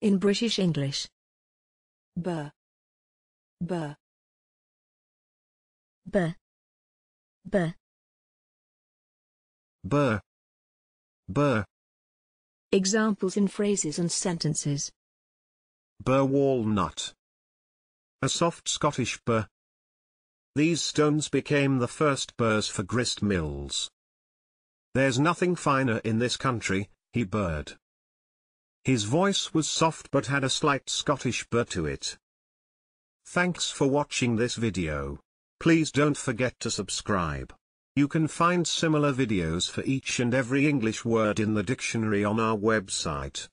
In British English. Burr. Burr. burr, burr, burr, burr, Examples in phrases and sentences. burr walnut. A soft Scottish burr. These stones became the first burrs for grist mills. There's nothing finer in this country, he burred. His voice was soft but had a slight Scottish burr to it. Thanks for watching this video. Please don't forget to subscribe. You can find similar videos for each and every English word in the dictionary on our website.